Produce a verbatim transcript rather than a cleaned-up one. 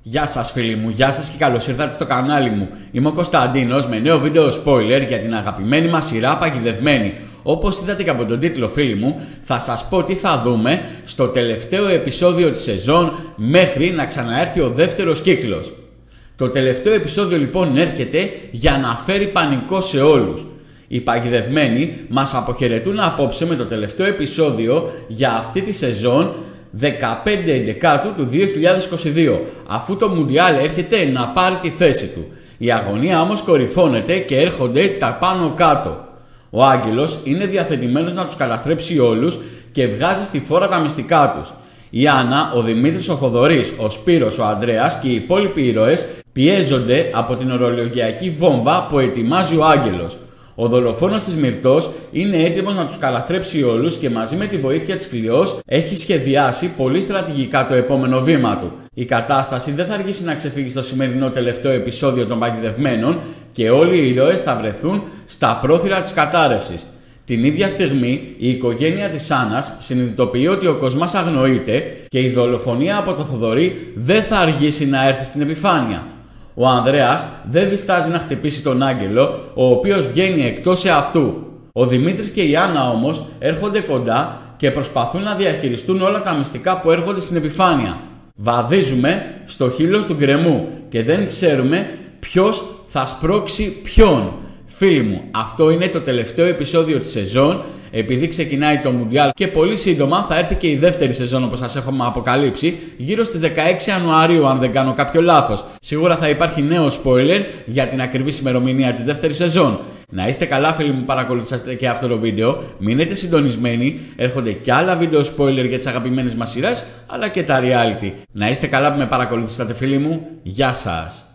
Γεια σας φίλοι μου, γεια σας και καλώς ήρθατε στο κανάλι μου. Είμαι ο Κωνσταντίνος με νέο βίντεο spoiler για την αγαπημένη μας σειρά Παγιδευμένη. Όπως είδατε και από τον τίτλο φίλοι μου, θα σας πω τι θα δούμε στο τελευταίο επεισόδιο της σεζόν μέχρι να ξαναέρθει ο δεύτερος κύκλος. Το τελευταίο επεισόδιο λοιπόν έρχεται για να φέρει πανικό σε όλους. Οι Παγιδευμένοι μας αποχαιρετούν απόψε με το τελευταίο επεισόδιο για αυτή τη σεζόν δεκαπέντε Δεκάτου του δύο χιλιάδες είκοσι δύο, αφού το Μουντιάλ έρχεται να πάρει τη θέση του. Η αγωνία όμως κορυφώνεται και έρχονται τα πάνω κάτω. Ο Άγγελος είναι διαθετημένος να τους καταστρέψει όλους και βγάζει στη φόρα τα μυστικά τους. Η Άννα, ο Δημήτρης, ο Θοδωρής, ο Σπύρος, ο Ανδρέας και οι υπόλοιποι ήρωες πιέζονται από την ορολογιακή βόμβα που ετοιμάζει ο Άγγελος. Ο δολοφόνος της Μυρτός είναι έτοιμος να τους καταστρέψει όλους και μαζί με τη βοήθεια της Κλειός έχει σχεδιάσει πολύ στρατηγικά το επόμενο βήμα του. Η κατάσταση δεν θα αργήσει να ξεφύγει στο σημερινό τελευταίο επεισόδιο των Παγιδευμένων και όλοι οι ήρωες θα βρεθούν στα πρόθυρα της κατάρρευσης. Την ίδια στιγμή η οικογένεια της Άννας συνειδητοποιεί ότι ο Κοσμάς αγνοείται και η δολοφονία από το Θοδωρή δεν θα αργήσει να έρθει στην επιφάνεια. Ο Ανδρέας δεν διστάζει να χτυπήσει τον Άγγελο, ο οποίος βγαίνει εκτός εαυτού. Ο Δημήτρης και η Άννα όμως έρχονται κοντά και προσπαθούν να διαχειριστούν όλα τα μυστικά που έρχονται στην επιφάνεια. Βαδίζουμε στο χείλος του γκρεμού και δεν ξέρουμε ποιος θα σπρώξει ποιον. Φίλοι μου, αυτό είναι το τελευταίο επεισόδιο της σεζόν, επειδή ξεκινάει το Μουντιάλ και πολύ σύντομα θα έρθει και η δεύτερη σεζόν όπως σας έχουμε αποκαλύψει, γύρω στις δεκαέξι Ιανουαρίου αν δεν κάνω κάποιο λάθος. Σίγουρα θα υπάρχει νέο spoiler για την ακριβή ημερομηνία της δεύτερης σεζόν. Να είστε καλά φίλοι μου, παρακολουθήσατε και αυτό το βίντεο, μείνετε συντονισμένοι, έρχονται και άλλα βίντεο spoiler για τις αγαπημένες μας σειρές, αλλά και τα reality. Να είστε καλά που με παρακολουθήσατε φίλοι μου, γεια σας.